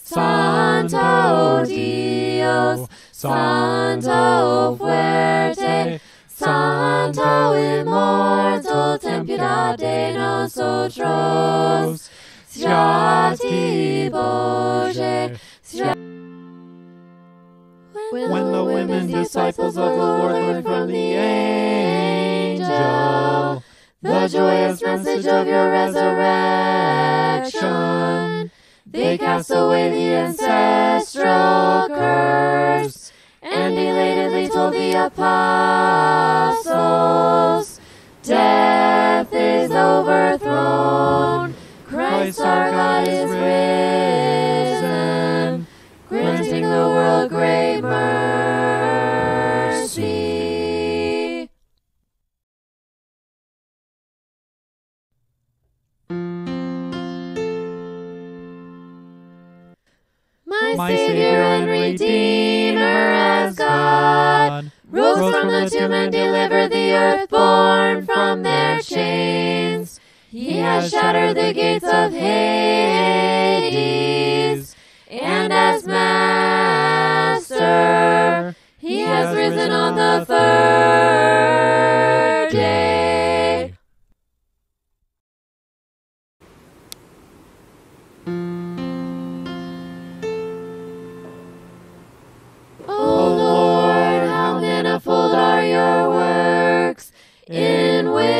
Santo Dios, Santo fuerte, Santo immortal, ten pietà de nosotros. Sviati Bože, When the women disciples of the Lord learned from the angel the joyous message of your resurrection, they cast away the ancestral curse and elatedly told the apostles, death is overthrown, Christ our God is risen, granting the world great mercy. My Savior and Redeemer as God rose from the tomb and delivered the earthborn from their chains. He has shattered the gates of Hades, and as Master, He has risen on the third day. O Lord, how manifold are your works, in which